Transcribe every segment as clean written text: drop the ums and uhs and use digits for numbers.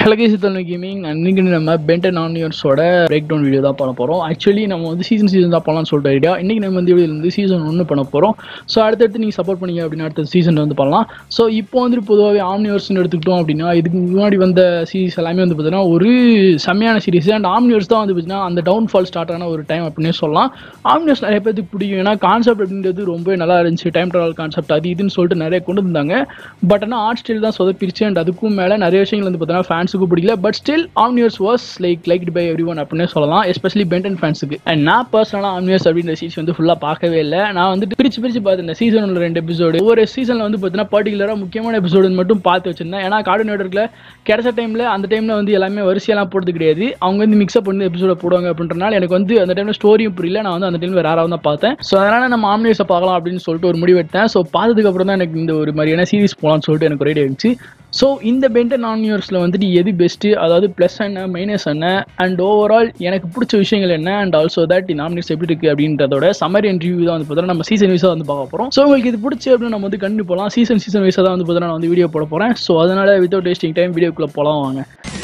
Hello Gaming and இன்னைக்கு நம்ம Ben ten ஆனியர்ஸோட பிரேக் டவுன் வீடியோ தான் பண்ண போறோம். ஆக்சுவலி நம்ம வந்து சீசன் தான் பண்ணலாம்னு சொல்லிட்டு ஐடியா. இன்னைக்கு நம்ம இந்த வீடியோல இருந்து சீசன் 1 பண்ண போறோம். ஸோ அடுத்தடுத்து நீங்க சப்போர்ட் பண்ணீங்க அப்படின்னா அடுத்த சீசன் வந்து பண்ணலாம். ஸோ இப்போ வந்து பொதுவாகவே ஆம்னிவர்ஸ்னு எடுத்துக்கிட்டோம் அப்படின்னா இதுக்கு முன்னாடி வந்த சீரிஸ் எல்லாமே வந்து பார்த்தீங்கன்னா ஒரு செம்மையான சீரிஸ். அண்ட் ஆம்னிவர்ஸ் தான் வந்து பார்த்தீங்கன்னா அந்த டவுன்ஃபால் ஸ்டார்ட் ஆன ஒரு டைம் அப்படின்னு சொல்லலாம். ஆம்னிவர்ஸ் நிறைய பேருக்கு பிடிக்கும், ஏன்னா கான்செப்ட் அப்படின்றது ரொம்ப நல்லா இருந்துச்சு. டைம் ட்ராவல் கான்செப்ட் அது இதுன்னு சொல்லிட்டு நிறைய கொண்டு வந்தாங்க. பட் ஆனால் ஆர்ட் ஸ்டைல் தான் சொதப்பிருச்சு. அண்ட் அதுக்கும் மேலே நிறைய விஷயங்கள் வந்து பார்த்தீங்கன்னா ஃபேன்ஸுக்கு பிடிக்கல. But still Omniverse was liked by everyone அப்படினே சொல்லலாம், எஸ்பெஷலி பென்டன் ஃபேன்ஸுக்கு. அண்ட் நான் பர்சனலாக Omniverse அப்படின்ற சீரிஸ் வந்து ஃபுல்லாக பார்க்கவே இல்லை. நான் வந்து பிரிச்சு பார்த்துருந்தேன். சீசன் 2 எபிசோடு, ஒவ்வொரு சீசனில் வந்து பார்த்தீங்கன்னா பர்டிகுலராக முக்கியமான எபிசோடு மட்டும் பார்த்து வச்சிருந்தேன். ஏன்னா கார்ட்டூன் நெட்வொர்க்கில் கிடைச்ச டைமில் அந்த டைமில் வந்து எல்லாமே வரிசையெல்லாம் போடுறது கிடையாது, அவங்க வந்து மிக்ஸ்அப் பண்ணி எபிசோட போடுவாங்க. அப்படின்றனால எனக்கு வந்து அந்த டைமில் ஸ்டோரியும் புரியல. நான் வந்து அந்த டைமில் வேற யாராவது தான் பார்த்தேன். ஸோ அதனால் நம்ம Omniverse பார்க்கலாம் அப்படின்னு சொல்லிட்டு ஒரு முடிவு எடுத்தேன். ஸோ பார்த்ததுக்கப்புறம் தான் எனக்கு இந்த ஒரு மாதிரியான சீரிஸ் போகலான்னு சொல்லிட்டு எனக்கு ஒரு ஐடியா இருந்துச்சு. ஸோ இந்த பென்டன் ஆனிவர்ஸில் வந்துட்டு எது பெஸ்ட்டு, அதாவது ப்ளஸ் என்ன மைனஸ் என்ன அண்ட் ஓவரால் எனக்கு பிடிச்ச விஷயங்கள் என்ன அண்ட் ஆல்சோ தட் இந்த ஆம்னிவர்ஸ் எப்படி இருக்குது அப்படின்றதோட சம்மரி அண்ட் ரிவ்யூ தான் வந்து பார்த்தீங்கன்னா நம்ம சீசன் வைஸாக வந்து பார்க்க போகிறோம். ஸோ உங்களுக்கு இது பிடிச்சி அப்படின்னு நம்ம வந்து கண்டிப்பாக போகலாம். சீசன் வைஸாக தான் வந்து பார்த்தீங்கன்னா நான் வந்து வீடியோ போட போகிறேன். ஸோ அதனால் வித்தவுட் வேஸ்டிங் டைம் வீடியோக்குள்ளே போகலாம் வாங்க.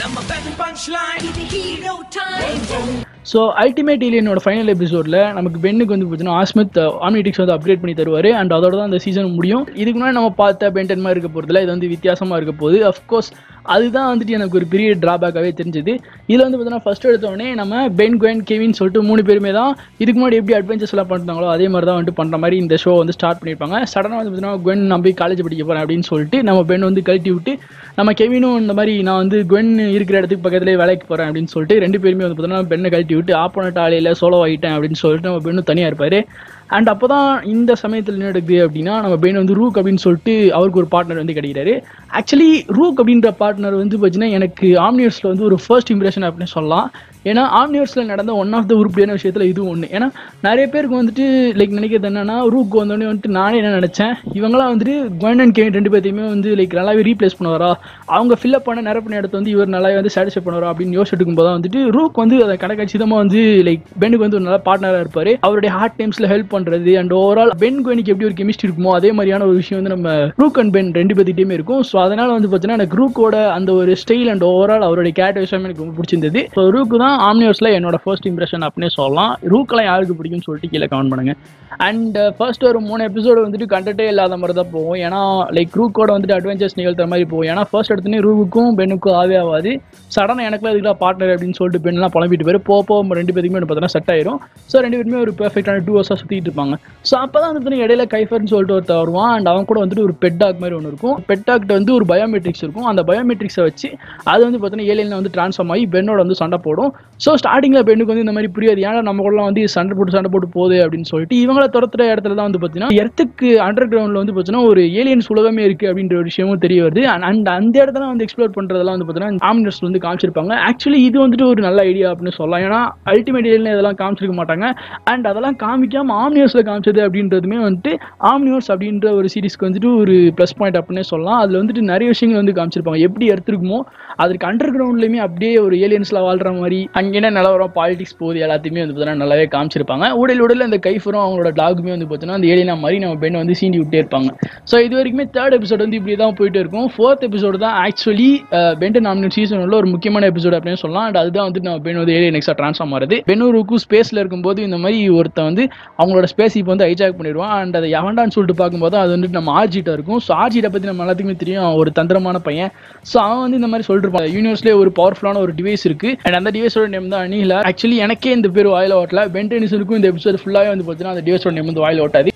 ஸோ அல்டிமேட் ஏலியனோட ஃபைனல் எபிசோடில் நமக்கு பென்னுக்கு வந்து பார்த்தீங்கன்னா ஆஸ்மித் ஆம்னிட்ரிக்ஸ் வந்து அப்கிரேட் பண்ணி தருவார். அண்ட் அதோட தான் அந்த சீசன் முடியும். இதுக்கு முன்னாடி நம்ம பார்த்த பென்டன் மாதிரி இருக்க போகிறதுல இது வந்து வித்தியாசமாக இருக்க போகுது. அஃப்கோர்ஸ் அதுதான் வந்துட்டு எனக்கு ஒரு பெரிய ட்ராபேக்காகவே தெரிஞ்சது. இதில் வந்து பார்த்தீங்கன்னா ஃபர்ஸ்ட் எடுத்தோடனே நம்ம பென், குவென், கெவின் சொல்லிட்டு 3 பேருமே தான் இதுக்கு முன்னாடி எப்படி அட்வென்ச்சர்ஸ் எல்லாம் பண்ணுறாங்களோ அதே மாதிரி தான் வந்துட்டு பண்ணுற மாதிரி இந்த ஷோ வந்து ஸ்டார்ட் பண்ணியிருப்பாங்க. சடனாக வந்து பார்த்தீங்கன்னா குவென் நான் போய் காலேஜ் படிக்க போகிறேன் அப்படின்னு சொல்லிட்டு நம்ம பென் வந்து கழட்டி விட்டு நம்ம கெவினும் இந்த மாதிரி நான் வந்து குவென் இருக்கிற இடத்துக்கு பக்கத்துலேயே வேலைக்கு போகிறேன் அப்படின்னு சொல்லிட்டு 2 பேருமே வந்து பார்த்தீங்கன்னா பெண்ணை கழட்டி விட்டு ஆப்போனட் ஆலையில் சோலோ ஆகிட்டேன் அப்படின்னு சொல்லிட்டு நம்ம பெண்ணும் தனியாக இருப்பார். அண்ட் அப்போ தான் இந்த சமயத்தில் என்ன நடக்குது அப்படின்னா நம்ம பென் வந்து ரூக் அப்படின்னு சொல்லிட்டு அவருக்கு ஒரு பார்ட்னர் வந்து கிடைக்கிறாரு. ஆக்சுவலி ரூக் அப்படின்ற பார்ட்னர் வந்து பார்த்தீங்கன்னா எனக்கு ஆம்னிவர்ஸில் வந்து ஒரு ஃபர்ஸ்ட் இம்ப்ரெஷன் அப்படின்னு சொல்லலாம். ஏன்னா ஆம்னிவர்ஸில் நடந்த ஒன் ஆஃப் த உருப்படியான விஷயத்தில் இதுவும் ஒன்று. ஏன்னா நிறைய பேருக்கு வந்துட்டு நினைக்கிறது என்னன்னா ரூக் வந்தோடனே வந்துட்டு நானே என்ன நினச்சேன், இவங்களாம் வந்துட்டு குவென் அண்ட் கெவின் 2 பேர்த்தையுமே வந்து நல்லாவே ரீப்ளேஸ் பண்ணுவாரா, அவங்க ஃபில்அப் பண்ண நிரப்பின இடத்த வந்து இவர் நல்லாவே வந்து சாட்டிஸ்ஃபை பண்ணுவாரா அப்படின்னு யோசிச்சுட்டு இருக்கும்போது தான் வந்துட்டு ரூக் வந்து அதை கணக்கச்சிதமாக வந்து பென்னுக்கு வந்து ஒரு நல்ல பார்ட்னராக இருப்பார். அவருடைய ஹார்ட் டைம்ஸில் ஹெல்ப் பண்ணுறது அண்ட் ஓவரால் பென் குவெனுக்கு எப்படி ஒரு கெமிஸ்ட்ரி இருக்குமோ அதே மாதிரியான ஒரு விஷயம் வந்து நம்ம ரூக் அண்ட் பென் 2 பேர்த்திட்டையுமே இருக்கும். ஸோ அதனால வந்து பார்த்தீங்கன்னா எனக்கு ரூக்கோட அந்த ஒரு ஸ்டைல் அண்ட் ஓவரால் அவருடைய கேரக்டர் விஷயம் எனக்கு ரொம்ப பிடிச்சிருந்தது. ஸோ ரூக் தான் ஆம்னிவர்ஸில் என்னோட ஃபர்ஸ்ட் இம்ப்ரெஷன் அப்படின்னே சொல்லலாம். ரூக்கெல்லாம் யாருக்கு பிடிக்கும்னு சொல்லிட்டு கீழே கமெண்ட் பண்ணுங்க. அண்ட் ஃபர்ஸ்ட் ஒரு 3 எபிசோடு வந்துட்டு கண்டென்ட்டே இல்லாத மாதிரி தான் போகும். ஏன்னா ரூக்கோட வந்துட்டு அட்வென்ச்சர்ஸ் நிகழ்த்துற மாதிரி போகும். ஏன்னா ஃபர்ஸ்ட் எடுத்துனே ரூக்குக்கும் பென்னுக்கும் ஆகாது. சடனாக எனக்குலாம் இதுக்கெல்லாம் பார்ட்னர் அப்படின்னு சொல்லிட்டு பெண்ணெலாம் புலம்பிட்டு போயிரு. போக 2 பேருக்குமே பார்த்தீங்கன்னா செட் ஆயிரும். ஸோ 2 பேருமே ஒரு பெர்ஃபெக்டான 2 ஹவர்ஸாக சுற்றிட்டு இருப்பாங்க. ஸோ அப்போ தான் வந்து இடையில கைஃபர்னு சொல்லிட்டு ஒருத்தர் வருவான். அண்ட் அவன் கூட வந்துட்டு ஒரு பெட் டாக் மாதிரி ஒன்று இருக்கும். பெட் டாக்ட்ட வந்து ஒரு பயோமெட்ரிக்ஸ் இருக்கும். அந்த பயோமெட்ரிக்ஸை வச்சு அது வந்து பார்த்தீங்கன்னா ஏலியன் வந்து ட்ரான்ஸ்ஃபார்ம் ஆகி பென்னோட வந்து சண்டை போடும். ஸோ ஸ்டார்டிங்கில் பெண்ணுக்கு வந்து இந்த மாதிரி புரியாது, ஏன்னா நம்ம கூட வந்து சண்டை போட்டு போகுது அப்படின்னு சொல்லிட்டு இவங்களை துரத்துற இடத்துல தான் வந்து பார்த்தீங்கன்னா எர்த்துக்கு அண்டர் கிரவுண்டில் வந்து பார்த்தீங்கன்னா ஒரு ஏலியன்ஸ் உலகமே இருக்குது அப்படின்ற ஒரு விஷயமும் தெரிய வருது. அண்ட் அந்த இடத்துல வந்து எக்ஸ்ப்ளோர் பண்ணுறதெல்லாம் வந்து பார்த்தீங்கன்னா ஆம்னிவர்ஸ்ல வந்து காமிச்சிருப்பாங்க. ஆக்சுவலி இது வந்துட்டு ஒரு நல்ல ஐடியா அப்படின்னு சொல்லலாம். ஏன்னா அல்டிமேட் ஏலியன் இதெல்லாம் காமிச்சிருக்க மாட்டாங்க. அண்ட் அதெல்லாம் காமிக்காம ஆம்னிவர்ஸில் காமிச்சது அப்படின்றதுமே வந்துட்டு ஆம்னிவர்ஸ் அப்படின்ற ஒரு சீரிஸ்க்கு வந்துட்டு ஒரு ப்ளஸ் பாயிண்ட் அப்படின்னே சொல்லலாம். அதில் வந்துட்டு நிறைய விஷயங்கள் வந்து காமிச்சிருப்பாங்க. எப்படி எடுத்துருக்குமோ அதுக்கு அண்டர் கிரவுண்ட்லேயுமே அப்படியே ஒரு ஏலியன்ஸில் வாழ்கிற மாதிரி அங்கே என்ன நிலவரம் பாலிடிக்ஸ் போகுது எல்லாத்தையுமே வந்து பார்த்தீங்கன்னா நல்லாவே காமிச்சிருப்பாங்க. உடல் அந்த கைஃபரும் அவங்களோட டாகுமே வந்து பார்த்தீங்கன்னா அந்த ஏலியனா மாதிரி நம்ம பெண்ணை வந்து சீண்டி விட்டே இருப்பாங்க. ஸோ இது வரைக்குமே 3rd எபிசோட் வந்து இப்படி தான் போயிட்டு இருக்கும். 4th எபிசோடு தான் ஆக்சுவலி பென்டன் ஆம்னிவர்ஸ் சீசன் உள்ள ஒரு முக்கியமான எபிசோட் அப்படின்னு சொல்லலாம். அண்ட் அதுதான் வந்து நம்ம பென் வந்து ஏலியன் எக்ஸா ட்ரான்ஸ்ஃபார்ம் ஆகுது. பென்னூருக்கு ஸ்பேஸில் இருக்கும்போது இந்த மாதிரி ஒருத்தன் வந்து அவங்களோட ஸ்பேஸ் இப்போ வந்து ஹைஜாக் பண்ணிடுவான். அண்ட் அதை எவன்டான்னு சொல்லிட்டு பார்க்கும்போது அது வந்துட்டு நம்ம ஆர்ஜிட்டா இருக்கும். ஸோ ஆர்ஜிட்டை பற்றி நம்ம எல்லாத்துக்குமே தெரியும், ஒரு தந்திரமான பையன். ஸோ அவன் வந்து இந்த மாதிரி சொல்லிட்டு இருப்பான், யூனிவர்ஸ்லேயே ஒரு பவர்ஃபுல்லான ஒரு டிவைஸ் இருக்கு. அண்ட் அந்த டிவைஸோட நேம் தான் அனிஹிலா. ஆக்சுவலி எனக்கே இந்த பேர் வாயில ஓட்டல. பென்டனிஸுக்கும் இந்த எபிசோட் ஃபுல்லாகவே வந்து பார்த்தீங்கன்னா அந்த டிவைஸோட நேம் வந்து வாயில ஓட்டாது.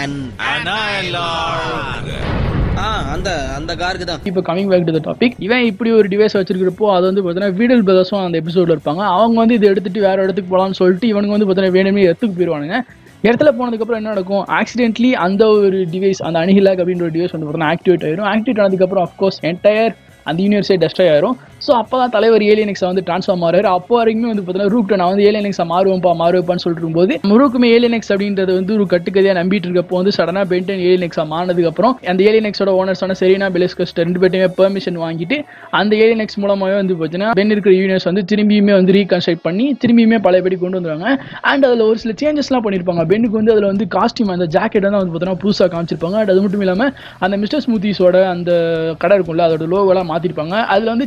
அந்த காருக்கு தான். இப்போ coming back to the topic, இவன் இப்படி ஒரு டிவைஸ் வச்சிருக்கிறப்போ அது வந்து பார்த்தீங்கன்னா வீடல் பிரதர்ஸும் அந்த எபிசோட்ல இருப்பாங்க. அவங்க வந்து இதை எடுத்துட்டு வேற இடத்துக்கு போகலான்னு சொல்லிட்டு இவனுக்கு வந்து பார்த்தீங்கன்னா வேணுமே இடத்துக்கு போயிடுவானுங்க. இடத்துல போனதுக்கப்புறம் என்ன நடக்கும், ஆக்சிடென்ட்லி அந்த ஒரு டிவைஸ் அந்த அனிஹிலாக் அப்படின்ற ஒரு டிவைஸ் வந்து பார்த்தீங்கன்னா ஆக்டிவேட் ஆயிடும். ஆக்டிவேட் ஆனதுக்கப்புறம் அஃப்கோர்ஸ் என்டையர் அந்த யூனிவர்ஸே டெஸ்ட்ராய் ஆயிரும். ஸோ அப்போ தான் தலைவர் ஏலியனிக்ஸை வந்து ட்ரான்ஸ்ஃபார்ம் ஆகிறாரு. அப்போ வரைக்குமே வந்து பார்த்தீங்கன்னா ரூக்கிட்ட நான் வந்து ஏலியனிக்ஸை மாறுவேப்பான்னு சொல்லிட்டு இருக்கும்போது ரூக்குமே ஏலியனிக்ஸ் அப்படின்றது வந்து ஒரு கட்டுக்கதையாக நம்பிட்டு இருக்கப்போ வந்து சடனாக பென்டன் ஏலியனிக்ஸாக மாறினதுக்கப்புறம் அந்த ஏலியனிக்ஸோட ஓனர்ஸான செரீனா பெலிஸ்கஸ்ட் 2 பேருமே பெர்மிஷன் வாங்கிட்டு அந்த ஏலியனிக்ஸ் மூலமாகவே வந்து பார்த்தீங்கன்னா பென் இருக்கிற யூனிவர்ஸ் வந்து திரும்பியுமே வந்து ரீகன்ஸ்ட்ரக்ட் பண்ணி திரும்பியுமே பழையபடி கொண்டு வந்துருவாங்க. அண்ட் அதில் ஒரு சில சேஞ்சஸ்லாம் பண்ணியிருப்பாங்க. பென்னுக்கு வந்து அதில் வந்து காஸ்டியூம் அந்த ஜாக்கெட் தான் வந்து பார்த்தீங்கன்னா புதுசாக காமிச்சிருப்பாங்க. அது மட்டும் இல்லாமல் அந்த மிஸ்டர் ஸ்மூத்திஸோட அந்த கடை இருக்கும்ல அதோட லோகோலாம் மாற்றிருப்பாங்க. அதில் வந்து சின்ன சின்ன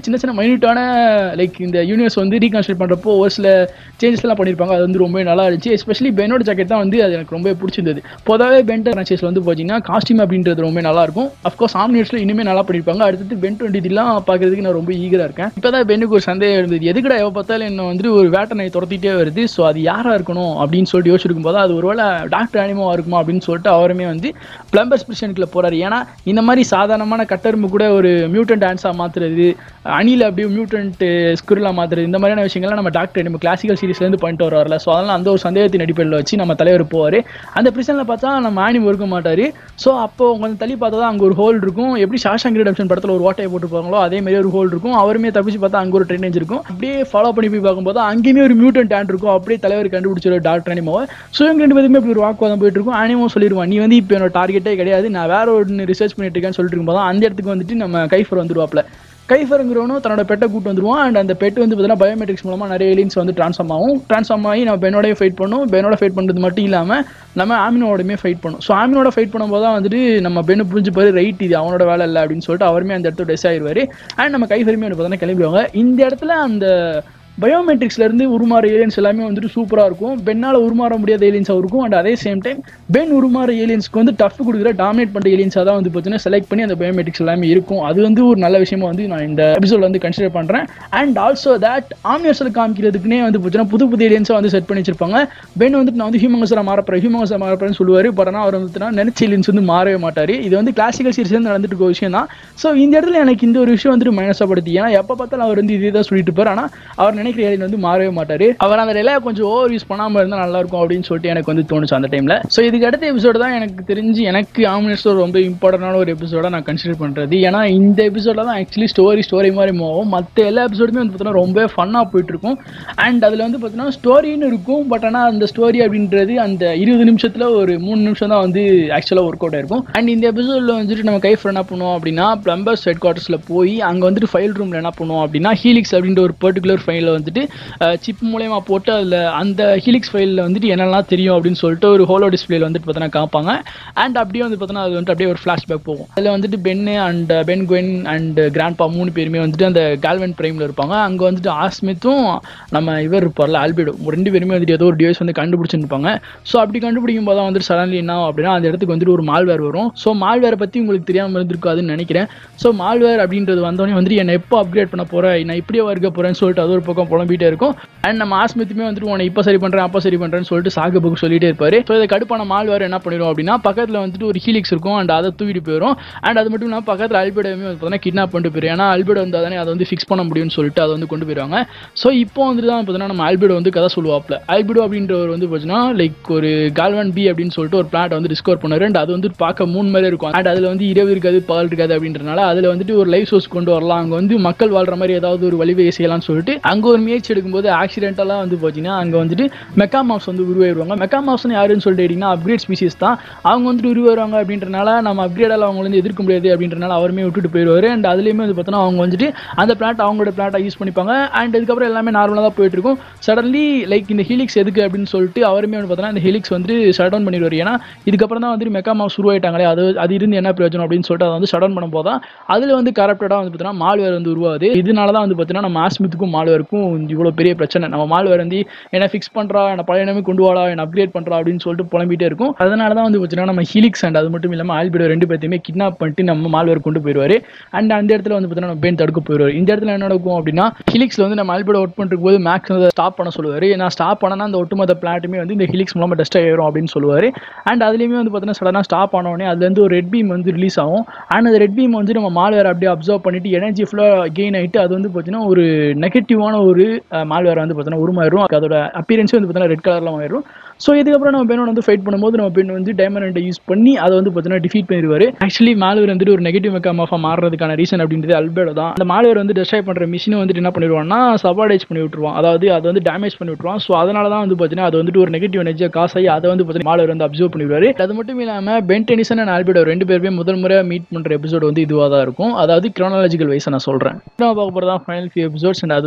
மைன்யூட்டான லைக் இந்த யூனிவர்ஸ் வந்து ரீகன்ஸ்ட்ரக்ட் பண்ணுறப்போ ஒரு சில சேஞ்சஸ்லாம் பண்ணியிருப்பாங்க. அது வந்து ரொம்ப நல்லா இருந்துச்சு. எஸ்பெஷலி பென்னோட ஜாக்கெட் தான் வந்து அது எனக்கு ரொம்ப பிடிச்சிருந்தது. பொதுவாகவே பென் ஃப்ரான்ச்சைஸில் வந்து பார்த்தீங்கன்னா காஸ்டியூம் அப்படின்றது ரொம்ப நல்லாயிருக்கும். அஃப்கோர்ஸ் ஆம்னிவர்ஸில் இனிமே நல்லா பண்ணியிருப்பாங்க. அடுத்தது பென் 23 பார்க்கறதுக்கு நான் ரொம்ப ஈகராக இருக்கேன். இப்போ தான் பென்னுக்கு ஒரு சந்தேகம் இருந்தது, எதுக்கடா எப்போ பார்த்தாலும் என்ன வந்து ஒரு வேட்டனை துரத்திட்டே வருது, ஸோ அது யாராக இருக்கணும் அப்படின்னு சொல்லிட்டு யோசிச்சிருக்கும் போது அது ஒருவேளை டாக்டர் அனிமோவா இருக்குமா அப்படின்னு சொல்லிட்டு அவருமே வந்து பிளம்பர் ஸ்பெஷனுக்குள்ள போறாரு. ஏன்னா இந்த மாதிரி சாதாரணமான கட்டரும்பு கூட ஒரு மியூட்டன்ட் டான்ஸாக மாற்றுறது, அணியில் அப்படியே மியூட்டன்ட் ஸ்குரிலாக மாற்றுறது, இந்த மாதிரியான விஷயங்கள்லாம் நம்ம டாக்டர் அனிமோ கிளாசிக்கல் சீரிஸ்லேருந்து பண்ணிட்டு வருவார்ல. ஸோ அதனால் அந்த ஒரு சந்தேகத்தின் அடிப்படையில் வச்சு நம்ம தலைவர் போவார். அந்த பிரிசனில் பார்த்தா நம்ம அனிமோ இருக்க மாட்டார். ஸோ அப்போ கொஞ்சம் தள்ளி பார்த்தா தான் அங்கே ஒரு ஹோல் இருக்கும். எப்படி ஷாஷாங்க் ரிடெம்ப்ஷன் படத்தில் ஒரு ஓட்டையை போட்டு போவாங்களோ அதே மாதிரி ஒரு ஹோல் இருக்கும். அவருமே தப்பிச்சு பார்த்தா அங்கே ஒரு ட்ரெயினேஜ் இருக்கும். அப்படியே ஃபாலோ பண்ணி போய் பார்க்கும்போது அங்கேயுமே ஒரு மியூட்டன்ட் டேன் இருக்கும். அப்படியே தலைவர் கண்டுபிடிச்சிரு டாக்டர் அனிமோவை. ஸோ இவங்க 2 பேருமே இப்படி ஒரு வாக்குவாதம் போயிட்டு இருக்கும். அனிமோ சொல்லிடுவான், நீ வந்து இப்போ என்னோட டார்கெட்டே கிடையாது, நான் வேற ஒன்று ரிசர்ச் பண்ணிட்டு இருக்கேன்னு சொல்லிட்டு இருக்கும்போது அந்த இடத்துக்கு வந்துட்டு நம்ம கைஃபர் வந்துருவாப்ல. கைஃபருங்கிறவனும் தன்னோட பெட்டை கூட்டு வந்துருவான். அண்ட் அந்த பெட்டு வந்து பார்த்தீங்கன்னா பயோமெட்ரிக்ஸ் மூலமாக நிறைய ஏலியன்ஸ் வந்து ட்ரான்ஸ்ஃபார்ம் ஆகி நம்ம பென்னோடய ஃபைட் பண்ணும். பென்னோட ஃபைட் பண்ணுறது மட்டும் இல்லாமல் நம்ம ஆமினோடமே ஃபைட் பண்ணும். ஸோ ஆமினோட ஃபைட் பண்ணும்போது தான் வந்துட்டு நம்ம பென்னு புரிஞ்சுப்பாரு, ரைட் இது அவனோட வேலை இல்லை அப்படின்னு சொல்லிட்டு அவருமே அந்த இடத்துல டெஸ் ஆயிடுவார். அண்ட் நம்ம கைஃபருமே வந்து பார்த்தீங்கன்னா கிளம்பிடுவாங்க. இந்த இடத்துல அந்த பயோமெட்ரிக்ஸ்லேருந்து உருமாற ஏலியன்ஸ் எல்லாமே வந்துட்டு சூப்பராக இருக்கும். பென்னால் உருமாற முடியாத ஏலியன்ஸாக இருக்கும். அண்ட் அதே சேம் டைம் பென் உருமாற ஏலியன்ஸ்க்கு வந்து டஃப் கொடுக்குற டாமினேட் பண்ணுற ஏலியன்ஸாக தான் வந்து பார்த்தீங்கன்னா செலக்ட் பண்ணி அந்த பயோமெட்ரிக்ஸ் எல்லாமே இருக்கும். அது வந்து ஒரு நல்ல விஷயமா வந்து நான் இந்த எபிசோடில் வந்து கன்சிடர் பண்ணுறேன். அண்ட் ஆல்சோ தட் ஆம்னிவர்ஸில் காமிக்கிறதுக்குனே வந்து பார்த்தீங்கன்னா புது புது ஏலியன்ஸாக வந்து செட் பண்ணி வச்சிருப்பாங்க. பென் வந்துட்டு நான் வந்து ஹியூமன்ஸாக மாறப்பேன்னு சொல்லுவார். பட் ஆனால் அவர் வந்து நினைச்ச ஏலியன்ஸ் வந்து மாறவே மாட்டார். இது வந்து கிளாசிக்கல் சீரிஸ் நடந்துட்டு இருக்க விஷயம் தான். ஸோ இந்த இடத்துல எனக்கு இந்த ஒரு விஷயம் வந்துட்டு மைனஸாக படுத்தி, ஏன்னா எப்போ பார்த்தாலும் அவர் வந்து இதே தான் சொல்லிட்டு இருப்பார். ஆனால் அவர் நினைக்கிற ஏலியன் வந்து மாறவே மாட்டார். அவர் அந்த ரிலையை கொஞ்சம் ஓவர் யூஸ் பண்ணாமல் இருந்தால் நல்லா இருக்கும் அப்படின்னு சொல்லிட்டு எனக்கு வந்து தோணுச்சு அந்த டைமில். ஸோ இதுக்கு அடுத்த எபிசோடு தான் எனக்கு தெரிஞ்சு எனக்கு ஆம்னிவர்ஸ் ரொம்ப இம்பார்ட்டன்டான ஒரு எபிசோடாக நான் கன்சிடர் பண்ணுறது. ஏன்னா இந்த எபிசோடில் தான் ஆக்சுவலி ஸ்டோரி மாதிரி போகும். மற்ற எல்லா எபிசோடுமே வந்து பார்த்தீங்கன்னா ரொம்ப ஃபன்னாக போயிட்டுருக்கும். அண்ட் அதில் வந்து பார்த்தீங்கன்னா ஸ்டோரின்னு இருக்கும். பட் ஆனால் அந்த ஸ்டோரி அப்படின்றது அந்த 20 நிமிஷத்தில் ஒரு 3 நிமிஷம் தான் வந்து ஆக்சுவலாக ஒர்க் அவுட் ஆயிருக்கும். அண்ட் இந்த எபிசோடில் வந்துட்டு நம்ம கைஃபர் என்ன பண்ணுவோம் அப்படின்னா பிளம்பர்ஸ் ஹெட் குவார்ட்டர்ஸில் போய் அங்கே வந்துட்டு ஃபைல் ரூமில் என்ன பண்ணுவோம் அப்படின்னா ஹீலிக்ஸ் அப்படின்ற ஒரு பர்டிகுலர் ஃபைலில் வந்துட்டு சிப் மூலமா போட்டு அதில் அந்த ஹீலிக்ஸ் ஃபைலில் வந்துட்டு என்னெல்லாம் தெரியும் அப்படின்னு சொல்லிட்டு ஒரு ஹோலோ டிஸ்பிளேல வந்துட்டு பார்த்தீங்கன்னா காப்பாங்க. அண்ட் அப்படியே வந்து பார்த்தீங்கன்னா அது வந்துட்டு அப்படியே ஒரு ஃப்ளாஷ்பேக் போகும். அதில் வந்துட்டு பென் குவென் அண்ட் கிராண்ட்பா 3 பேருமே வந்துட்டு அந்த கால்வன் பிரைமில் இருப்பாங்க. அங்கே வந்துட்டு ஆஸ்மித்தும் நம்ம இவர் இருப்பார்ல ஆல்பிடோ 2 பேருமே வந்துட்டு ஏதோ ஒரு டிவைஸ் வந்து கண்டுபிடிச்சிருப்பாங்க. ஸோ அப்படி கண்டுபிடிக்கும் போது தான் வந்துட்டு சடன்லி என்ன அப்படின்னா அந்த இடத்துக்கு வந்துட்டு ஒரு மால்வேர் வரும். ஸோ மால்வேரை பற்றி உங்களுக்கு தெரியாமல் இருந்திருக்காதுன்னு நினைக்கிறேன். ஸோ மால்வேர் அப்படின்றது வந்தோடனே வந்துட்டு என்னை எப்போ அப்கிரேட் பண்ண போகிறேன், நான் இப்படியே இருக்க போகிறேன்னு சொல்லிட்டு அது ஒரு பக்கம் புலம்பிகிட்டே இருக்கும். அண்ட் நம்ம ஆஸ்மித்துமே வந்துட்டு உன்னை இப்போ சரி பண்ணுறேன் அப்போ சரி பண்ணுறேன்னு சொல்லிட்டு சாக புக்கு சொல்லிட்டே இருப்பார். ஸோ இதை கடுப்பான மால்வேர் என்ன பண்ணிடும் அப்படின்னா பக்கத்தில் வந்துட்டு ஒரு ஹீலிக்ஸ் இருக்கும். அண்ட் அதை தூக்கிட்டு போயிடும். அண்ட் அது மட்டும் இல்லாமல் பக்கத்தில் அல்பிடோமே வந்து பார்த்தீங்கன்னா கிட்னாப் பண்ணிட்டு போயிடும். ஏன்னா அல்பிடோ வந்தால் தானே அதை வந்து ஃபிக்ஸ் பண்ண முடியும்னு சொல்லிட்டு அதை வந்து கொண்டு போயிடுவாங்க. ஸோ இப்போ வந்துட்டு தான் பார்த்தீங்கன்னா நம்ம அல்பிடோ வந்து கதை சொல்லுவாப்ல. அல்பிடோ அப்படின்றவர் வந்து பார்த்தீங்கன்னா லைக் ஒரு கால்வன் பி அப்படின்னு சொல்லிட்டு ஒரு பிளாட் வந்து டிஸ்கவர் பண்ணாரு. அண்ட் அது வந்து பார்க்க 3 மாதிரி இருக்கும். அண்ட் அதில் வந்து இரவு இருக்காது பகல் இருக்காது அப்படின்றனால அதில் வந்துட்டு ஒரு லைஃப் சோர்ஸ் கொண்டு வரலாம், அங்கே வந்து மக்கள் வாழ்ற மாதிரி ஏதாவது ஒரு வழிவகை செய்யலாம்னு சொல்லிட்டு அங்கே ஒரு முயற்சி எடுக்கும்போது ஆக்சிடென்டலாக வந்து பார்த்தீங்கன்னா அங்கே வந்துட்டு மெக்காமாப்ஸ் வந்து உருவாயிருவாங்க. மெக்காமாப்ஸ்னு யாருன்னு சொல்லிட்டு கேட்டிங்கன்னா அப்கிரேட் ஸ்பீசிஸ் தான். அவங்க வந்துட்டு உருவாருவாங்க அப்படின்றனால நம்ம அப்கிரேடால் அவங்க வந்து எதிர்க்க முடியாது அப்படின்றனால அவருமே விட்டுட்டு போயிடுவார். அண்ட் அதுலேயுமே வந்து பார்த்தோன்னா அவங்க வந்துட்டு அந்த பிளாட் அவங்களோட பிளாட்டாக யூஸ் பண்ணிப்பாங்க. அண்ட் அதுக்கப்புறம் எல்லாமே நார்மலாக தான் போயிட்டு இருக்கும். சடன்லி லைக் இந்த ஹீலிக்ஸ் எதுக்கு அப்படின்னு சொல்லிட்டு அவருமே வந்து பார்த்தோன்னா இந்த ஹீலிக்ஸ் வந்து ஷட் டவுன் பண்ணிடுவார். ஏன்னா இதுக்கப்புறம் தான் வந்துட்டு மெக்காமாப்ஸ் உருவாயிட்டாங்களே அது இருந்து என்ன பிரயோஜனம் அப்படின்னு சொல்லிட்டு அதை வந்து ஷட் டவுன் பண்ணும்போது தான் அதில் வந்து கரப்டடாக வந்து பார்த்தீங்கன்னா மால்வேர் வந்து உருவாது. இதனால தான் வந்து பார்த்தீங்கன்னா நம்ம ஆஸ்மித்துக்கும் மால்வேருக்கும் இவ்வளோ பெரிய பிரச்சனை. நம்ம மால்வேர் வந்து என்ன ஃபிக்ஸ் பண்ணுறா, என்ன பழைய இனமே கொண்டு வாடா, என்ன அப்கிரேட் பண்ணுறா அப்படின்னு சொல்லிட்டு புலம்பிட்டே இருக்கும். அதனால தான் வந்து பார்த்தீங்கன்னா நம்ம ஹீலிக்ஸ் அண்ட் அது மட்டும் இல்லாமல் ஆல்பிடோ 2 பேர்த்தையுமே கிட்னாப் பண்ணிட்டு நம்ம மால்வேர் கொண்டு போயிடுவார். அண்ட் அந்த இடத்துல வந்து பார்த்தீங்கன்னா நம்ம பென் தடுக்க போயிடுவார். இந்த இடத்துல என்ன நடக்கும் அப்படின்னா ஹீலிக்ஸில் வந்து நம்ம ஆல்பிடோ ஒர்க் பண்ணிட்டு போது மேக்ஸ் வந்து ஸ்டாப் பண்ண சொல்லுவார். நான் ஸ்டாப் பண்ணனா அந்த ஒட்டுமொத்த பிளாட்டுமே வந்து இந்த ஹீலிக்ஸ் மூலமாக டெஸ்ட் ஆயிரும் அப்படின்னு சொல்லுவார். அண்ட் அதுலேயுமே வந்து பார்த்தீங்கன்னா சடனாக ஸ்டாப் ஆனோடனே அதுலேருந்து ஒரு ரெட் பீம் வந்து ரிலீஸ் ஆகும். அண்ட் அந்த ரெட் பீம் வந்து நம்ம மால்வேர் அப்படியே அப்சர்வ் பண்ணிட்டு எனர்ஜி ஃபுல்லாக கெயின் ஆகிட்டு அது வந்து பார்த்தீங்கன்னா ஒரு நெகட்டிவான ஒரு மால்வேர் வந்து பார்த்தீங்கன்னா உருமாறும். அதோட அப்பியரன்ஸே வந்து பார்த்தீங்கன்னா ரெட் கலரில் மாறிடும். ஸோ இதுக்கப்புறம் நம்ம பெண்ணோட வந்து ஃபைட் பண்ணும்போது நம்ம பெண் வந்து டைமண்ட் யூஸ் பண்ணி அதை வந்து பார்த்தீங்கன்னா டிஃபீட் பண்ணிடுவார். ஆக்சுவலி மால்வேர் வந்துட்டு ஒரு நெகட்டிவ் மெக்காமாஃபாக மாறுறதுக்கான ரீசன் அப்படின்றது அல்பேடோ தான். அந்த மால்வேர் வந்து டெஸ்ட்ராய் பண்ணுற மிஷினை வந்துட்டு என்ன பண்ணிடுவான்னா சபாடைஸ் பண்ணி விட்டுருவான், அதாவது அதை வந்து டேமேஜ் பண்ணி விட்டுருவான். ஸோ அதனால தான் வந்து பார்த்தீங்கன்னா அது வந்துட்டு ஒரு நெகட்டிவ் எனர்ஜியாக காசு ஆகி அதை வந்து பார்த்தீங்கன்னா மால்வேர் வந்து அப்சர்வ் பண்ணிடுவார். அது மட்டும் இல்லாமல் பென் டெனிசன் அண்ட் ஆல்பேடோ 2 பேருமே முதல் முறை மீட் பண்ணுற எபிசோடு வந்து இதுவாக தான் இருக்கும். அதாவது கிரானாலஜிக்கல் வைஸை நான் சொல்கிறேன். நான் பார்க்க போகிறது தான் ஃபைனல் ஃபியூ எபிசோட்ஸ். அண்ட் அது வந்து ரொம்ப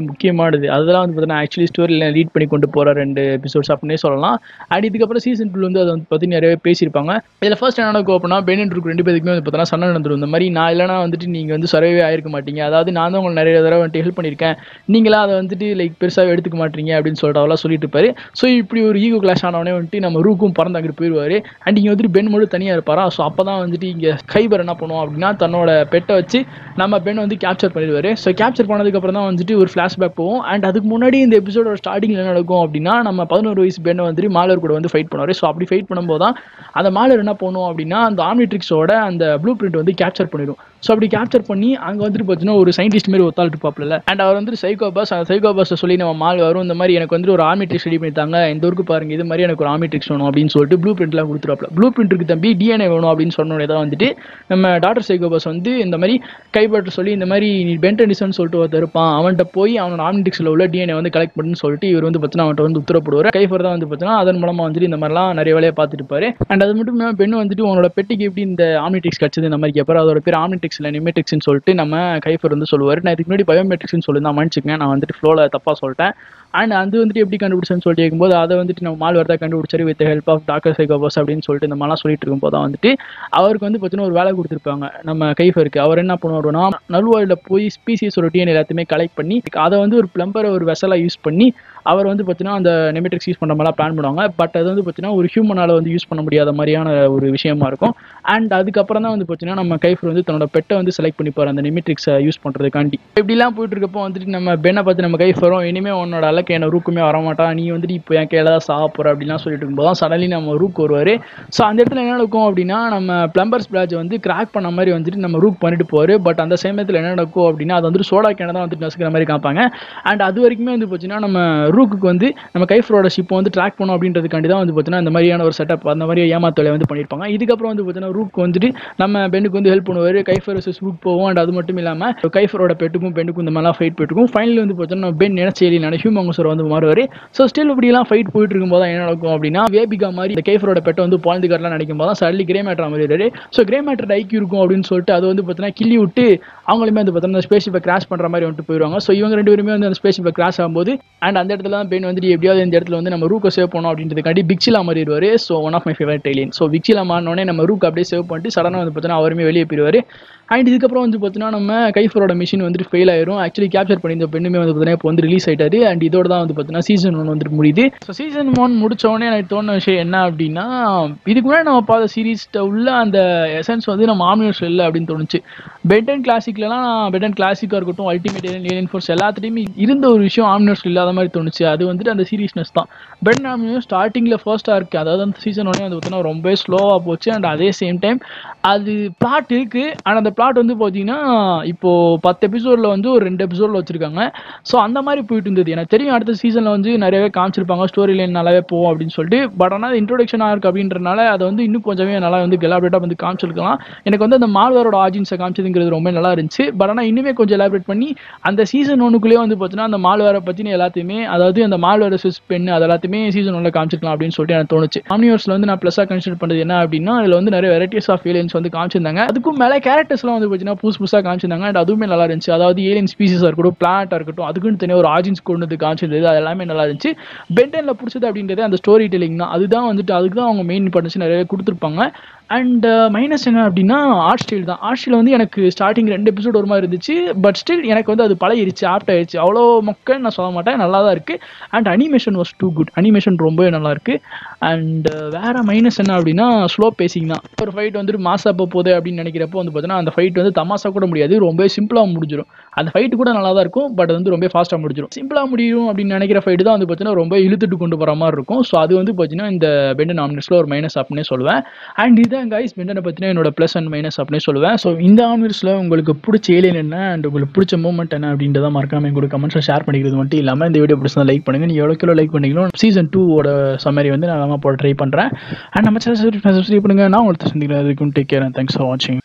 முக்கியமானது. அதெல்லாம் வந்து பார்த்தீங்கன்னா ஆக்சுவலி ஸ்டோரியில் லீட் பண்ணி கொண்டு போகிற 2 எபிசோட்ஸ் அப்படின்னே சொல்லலாம். அண்ட் இதுக்கப்புறம் சீசன் 2 வந்து அதை வந்து பற்றி நிறையவே பேசியிருப்பாங்க. இதில் ஃபர்ஸ்ட் என்ன நடக்கும் அப்படின்னா பென் அண்ட் ரூக் 2 பேருக்குமே வந்து பார்த்தீங்கன்னா சண்டை நடந்துடும். இந்த மாதிரி நான் இல்லைனா வந்துட்டு நீங்கள் வந்து சர்வே ஆயிருக்க மாட்டீங்க, அதாவது நான் தான் உங்களுக்கு நிறைய தடவை வந்துட்டு ஹெல்ப் பண்ணியிருக்கேன், நீங்களா அதை வந்துட்டு லைக் பெருசாக எடுத்துக்க மாட்டீங்க அப்படின்னு சொல்லிட்டு அவெல்லாம் சொல்லிட்டு இருப்பாரு. ஸோ இப்படி ஒரு ஈகோ கிளாஷ் ஆனவனே வந்துட்டு நம்ம ரூக்கும் பறந்து அங்கிட்டு போயிடுவார். அண்ட் இங்கே வந்துட்டு பென் மட்டும் தனியாக இருப்பாரா. ஸோ அப்போ தான் வந்துட்டு இங்கே கைபர் என்ன பண்ணுவோம் அப்படின்னா தன்னோட பெட்டை வச்சு நம்ம பென் வந்து கேப்சர் பண்ணிடுவார். ஸோ கேப்சர் பண்ணதுக்கப்புறம் தான் வந்துட்டு ஒரு ஃப்ளாஷ்பேக் போகும். அண்ட் அதுக்கு முன்னாடி இந்த எபிசோட ஸ்டார்டிங்கில் என்ன நடக்கும் அப்படின்னா நம்ம 11 வயசு பெண்ணை வந்துட்டு மாலர் கூட வந்து ஃபைட் பண்ணுவார். ஸோ அப்படி ஃபைட் பண்ணும்போது தான் அந்த மாலர் என்ன பண்ணுவோம் அப்படின்னா அந்த ஆம்னிட்ரிக்ஸோட அந்த ப்ளூ பிரிண்ட் வந்து கேப்சர் பண்ணிடும். ஸோ அப்படி கேப்சர் பண்ணி அங்கே வந்துட்டு பார்த்தீங்கன்னா ஒரு சயின்டிஸ்ட் மாதிரி ஒத்தாள் இருப்பாப்ல. அண்ட் அவர் வந்து சைக்கோபாஸ், அந்த சைக்கோபாஸை சொல்லி நம்ம மால் வரும் இந்த மாதிரி எனக்கு வந்து ஒரு ஆர்மிட்ரிக்ஸ் ரெடி பண்ணித்தாங்க, இந்த ஊருக்கு பாருங்க இது மாதிரி எனக்கு ஒரு ஆர்மிட்ரிக்ஸ் வேணும் அப்படின்னு சொல்லிட்டு ப்ளூ பிரிண்ட்லாம் கொடுத்துருவாப்ல. ப்ளூ பிரிண்ட்டுக்கு தம்பி டிஎன்ஏ வேணும் அப்படின்னு சொன்னோடனே தான் வந்துட்டு நம்ம டாக்டர் சைக்கோபாஸ் வந்து இந்த மாதிரி கைப்பற்ற சொல்லி இந்த மாதிரி நீ பென்டனிசன் சொல்லிட்டு ஒருத்தர் இருப்பான், அவன்கிட்ட போய் அவனோட ஆர்மிட்ரிக்ஸில் உள்ள டிஎன்ஏ வந்து கலெக்ட் பண்ணுன்னு சொல்லிட்டு இவர் வந்து பார்த்தீங்கன்னா அவன்கிட்ட வந்து உத்தரப்படுவார். கைஃபர் தான் வந்து பார்த்தீங்கன்னா அதன் மூலமாக வந்துட்டு இந்த மாதிரிலாம் நிறைய வேலையை பார்த்துட்டு இருப்பாரு. அண்ட் அது மட்டும் இல்லாமல் பெண் வந்துட்டு உங்களோட பெட்டிக்கு எப்படி இந்த ஆம்னிட்ரிக்ஸ் கிடச்சது இந்த மாதிரி கேட்பாரு. அதோட பேர் ஆம்னிட்ரிக்ஸ் இல்லை நெமெட்ரிக்ஸ்னு சொல்லிட்டு நம்ம கைஃபர் வந்து சொல்லுவார். நான் இதுக்கு முன்னாடி பயோமெட்ரிக்ஸ்னு சொல்லி தான் மன்னிச்சுக்கேன், நான் வந்துட்டு ஃப்ளோவில் தப்பாக சொல்லிட்டேன். அண்ட் அது வந்துட்டு எப்படி கண்டுபிடிச்சேன்னு சொல்லிட்டு இருக்கும்போது அதை வந்துட்டு நம்ம மால்வேர் தான் கண்டுபிடிச்சாரு with help of Doctor Psychobos அப்படின்னு சொல்லிட்டு இந்த மாதிரிலாம் சொல்லிட்டு இருக்கும்போது தான் வந்துட்டு அவருக்கு வந்து பார்த்தீங்கன்னா ஒரு வேலை கொடுத்துருப்பாங்க நம்ம கைஃபருக்கு. அவர் என்ன பண்ணுவாருன்னா நல்வாயில் போய் ஸ்பீசிஸோட டிஎன்ஏ எல்லாத்தையுமே கலெக்ட் பண்ணி அதை வந்து ஒரு பிளம்பரை ஒரு வெசலாக யூஸ் பண்ணி அவர் வந்து பார்த்தீங்கன்னா அந்த நெமெட்ரிக்ஸ் யூஸ் பண்ணுற மாதிரிலாம் பிளான் பண்ணுவாங்க. பட் அது வந்து பார்த்தீங்கன்னா ஒரு ஹியூமனால் வந்து யூஸ் பண்ண முடியாத மாதிரியான ஒரு விஷயமா இருக்கும். அண்ட் அதுக்கப்புறம் தான் வந்து பார்த்தீங்கன்னா நம்ம கைஃபர் வந்து தன்னோட பெட்டை வந்து செலக்ட் பண்ணிப்பார் அந்த நெமெட்ரிக்ஸை யூஸ் பண்ணுறதுக்காண்டி. இப்படிலாம் போயிட்டு இருக்கப்போ வந்துட்டு நம்ம பெண்ணை பார்த்து நம்ம கைஃபரும் இனிமேல் உன்னோட அளவுக்கு என்ன ரூக்குமே வரமாட்டான், நீ வந்துட்டு இப்போ என் கையில் தான் சாப்பிட்ற அப்படின்லாம் சொல்லிட்டு இருக்கும்போது தான் சடன்லி நம்ம ரூக் வருவார். ஸோ அந்த இடத்துல என்ன நடக்கும் அப்படின்னா நம்ம பிளம்பர்ஸ் பிளாஜ் வந்து கிராக் பண்ண மாதிரி வந்துட்டு நம்ம ரூக் பண்ணிட்டு போவார். பட் அந்த சமயத்தில் என்ன நடக்கும் அப்படின்னா அது வந்துட்டு சோடா கேனை தான் வந்துட்டு நசுக்கிற மாதிரி காப்பாங்க. அண்ட் அது வரைக்குமே வந்து பார்த்தீங்கன்னா நம்ம ரூக்கு வந்து நம்ம கைஃபரோட ஷிப்பை வந்து ட்ராக் பண்ணோம் அப்படின்றதுக்காண்டி தான் வந்து பார்த்தீங்கன்னா இந்த மாதிரியான ஒரு செட்டப் அந்த மாதிரி ஏமாத்தலை வந்து பண்ணியிருப்பாங்க. இதுக்கப்புறம் வந்து பார்த்தீங்கன்னா ரூக் வந்துட்டு நம்ம பெண்ணுக்கு வந்து ஹெல்ப் பண்ணுவார். கைஃபர் வர்சஸ் ரூக் போவோம். அண்ட் அது மட்டும் இல்லாமல் கைஃபரோட பெட்டுக்கும் பெண்ணுக்கும் இந்த மாதிரிலாம் ஃபைட் போயிட்டுருக்கும். ஃபைனல் வந்து பார்த்தீங்கன்னா பென் நினைச்சேரி ஹியூமங்கஸர் வந்து மாறுவார். ஸோ ஸ்டில் இப்படிலாம் ஃபைட் போயிட்டு இருக்கும்போது தான் என்ன நடக்கும் அப்படின்னா வேபிகா மாதிரி இந்த கைஃபரோட பெட்டை வந்து பாழ்ந்துக்காரெலாம் நினைக்கும் போது தான் சடன்லி கிரே மேட்டர் மாதிரி. ஸோ கிரே மேட்டர் ஐக்கியம் இருக்கும் அப்படின்னு சொல்லிட்டு அது வந்து பார்த்தீங்கன்னா கிள்ளி விட்டு அவங்களுமே வந்து பார்த்தீங்கன்னா ஸ்பேஸ் ஷிப்பை கிராஷ் பண்ணுற மாதிரி வந்துட்டு போயிடுவாங்க. ஸோ இவங்க 2 பேருமே வந்து அந்த ஸ்பேஸ் ஷிப்பை கிராஷ் ஆகும்போது அண்ட் அந்த இடத்துல தான் பென் வந்துட்டு எப்படியாவது இந்த இடத்துல வந்து நம்ம ரூக்கை சேவ் பண்ணோம் அப்படின்றதுக்காண்டி பிக்சிலா மாறிடுவார். So one of my favourite alien. So பிக்சிலா மாறினோடனே நம்ம ரூக் அப்படியே சேவ் பண்ணிட்டு சடனாக வந்து பார்த்தீங்கன்னா அவருமே வெளியே போயிடுவார். அண்ட் இதுக்கப்புறம் வந்து பார்த்தீங்கன்னா நம்ம கைஃபரோட மிஷின் வந்துட்டு ஃபெயில் ஆயிரும். ஆக்சுவலி கேப்சர் பண்ணி இந்த பெண்ணுமே வந்து பார்த்தீங்கன்னா இப்போ வந்து ரிலீஸ் ஆகிட்டாரு. அண்ட் இதோட தான் வந்து பார்த்தீங்கன்னா சீசன் 1 வந்துட்டு முடியுது. ஸோ சீசன் 1 முடிச்சோடனே எனக்கு தோணுன விஷயம் என்ன அப்படின்னா இதுக்கு முன்னாடி நம்ம பார்த்த சீரீஸ்ட உள்ள அந்த எசன்ஸ் வந்து நம்ம ஆம்னிவர்ஸ் இல்லை அப்படின்னு தோணுச்சு. பெட்டன் கிளாசிக்லாம் பெட்டன் கிளாசிக்காக இருக்கட்டும் அல்டிமேட் ஏலியன் ஃபோர்ஸ் எல்லாத்துலேயுமே இருந்த ஒரு விஷயம் ஆம்னிவர்ஸ் இல்லாத மாதிரி தோணுச்சு. அது வந்துட்டு அந்த சீரியஸ்னஸ் தான். பெட்டன் ஆம்னிவர்ஸ் ஸ்டார்டிங்கில் ஃபர்ஸ்ட்டாக இருக்குது, அதாவது அந்த சீசன் 1 வந்து பார்த்தீங்கன்னா ரொம்ப ஸ்லோவாக போச்சு. அண்ட் அதே சேம் டைம் அது பிளாட் இருக்குது. அண்ட் அந்த பிளாட் வந்து பார்த்தீங்கன்னா இப்போது 10 எபிசோடில் வந்து ஒரு 2 எபிசோடில் வச்சுருக்காங்க. ஸோ அந்த மாதிரி போயிட்டு இருந்தது. எனக்கு தெரியும் அடுத்த சீசனில் வந்து நிறையவே காமிச்சிருப்பாங்க ஸ்டோரி லைன் நல்லாவே போகும் அப்படின்னு சொல்லிட்டு. பட் ஆனால் இன்ட்ரோடக்ஷனாக இருக்குது அப்படின்றனால அதை வந்து இன்னும் கொஞ்சமே நல்லா வந்து எலாபரேட்டாக வந்து காமிச்சிருக்கலாம். எனக்கு வந்து அந்த மால்வேரோட ஆர்ஜின்ஸை காமிச்சதுங்கிறது ரொம்ப நல்லா இருந்துச்சு. பட் ஆனால் இன்னுமே கொஞ்சம் எலாபரேட் பண்ணி அந்த சீசன் 1க்குள்ளேயே வந்து பார்த்தீங்கன்னா அந்த மால்வேரை பற்றின எல்லாத்தையுமே, அதாவது அந்த மால்வேர் வர்சஸ் பென் அது எல்லாத்தையுமே சீசன் 1 காமிச்சிருக்கலாம் அப்படின்னு சொல்லிட்டு எனக்கு தோணுச்சு. ஆம்னிவர்ஸில் வந்து நான் ப்ளஸ்ஸாக கன்சிடர் பண்ணுறது என்ன அப்படின்னா அதில் வந்து நிறைய வெரைட்டிஸ் ஆஃப் ஏலியன்ஸ் வந்து காமிச்சிருந்தாங்க. அதுக்கும் மேலே கேரக்டர்ஸ்லாம் வந்து பார்த்தீங்கன்னா புதுசாக காமிச்சிருந்தாங்க. அண்ட் அதுவுமே நல்லா இருந்துச்சு. அதாவது ஏலியன் ஸ்பீசிஸாக இருக்கட்டும் பிளானட்டாக இருக்கட்டும் அதுக்குன்னு தனியாக ஒரு ஆர்ஜின்ஸ் கொண்டு வந்து காமிச்சிருந்தது. அது எல்லாமே நல்லா இருந்துச்சு. பென்டனில் பிடிச்சது அப்படின்றது அந்த ஸ்டோரி டெல்லிங் தான். அதுதான் வந்துட்டு அதுக்கு தான் அவங்க மெயின் இம்பார்ட்டன்ஸ் நிறைய கொடுத்துருப்பாங்க. அண்ட் மைனஸ் என்ன அப்படின்னா ஆர்ட் ஸ்டைல் தான். ஆர்ட் ஸ்டைல் வந்து எனக்கு ஸ்டார்டிங் 2 எபிசோட் ஒரு மாதிரி இருந்துச்சு. பட் ஸ்டில் எனக்கு வந்து அது பழகிருச்சு, ஆப்ட் ஆயிடுச்சு. அவ்வளோ மொக்கன்னு நான் சொல்ல மாட்டேன், நல்லா தான் இருக்குது. And animation was too good. Animation ரொம்பவே நல்லாயிருக்கு. அண்ட் வேறு மைனஸ் என்ன அப்படின்னா ஸ்லோ பேசிங் தான். ஒரு ஃபைட் வந்துட்டு மாசா போகுது அப்படின்னு நினைக்கிறப்போ வந்து பார்த்தீங்கன்னா அந்த ஃபைட் வந்து தமாசா கூட முடியாது, ரொம்ப சிம்பிளாக முடிஞ்சிடும். அந்த ஃபைட்டு கூட நல்லா தான் இருக்கும், பட் வந்து ரொம்ப ஃபாஸ்ட்டாக முடிஞ்சிடும். சிம்பிளாக முடியும் அப்படின்னு நினைக்கிற ஃபைட்டு தான் வந்து பார்த்தீங்கன்னா ரொம்ப இழுத்துட்டு கொண்டு போகிற மாதிரி இருக்கும். ஸோ அது வந்து பார்த்தீங்கன்னா இந்த பெண்டன் ஆம்னிவர்ஸில் ஒரு மைனஸ் அப்படின்னே சொல்லுவேன். அண்ட் இதான் கைஸ் பெண்டனை பற்றினா என்னோட ப்ளஸ் அண்ட் மைனஸ் அப்படின்னு சொல்லுவேன். ஸோ இந்த ஆம்னிவர்ஸில் உங்களுக்கு பிடிச்ச ஏலியன் என்ன அண்ட் உங்களுக்கு பிடிச்ச மூமெண்ட் என்ன அப்படின்றத மறக்காம எங்களோட கமெண்ட்ஸில் ஷேர் பண்ணிக்கிறது மட்டும் இல்லாமல் இந்த வீடியோ பிடிச்சா லைக் பண்ணுங்கள். நீங்கள் எவ்வளோ கிலோ லைக் பண்ணிங்களோ சீசன் 2 சம்மரி வந்து நான் போட ட்ரை பண்ணுறேன். அண்ட் நம்ம சேனல் சப்ஸ்கிரைப் பண்ணுங்கள். நான் உங்களுக்கு சந்திக்கிறேன். அதுக்கும் take care and thanks for வாட்சிங்.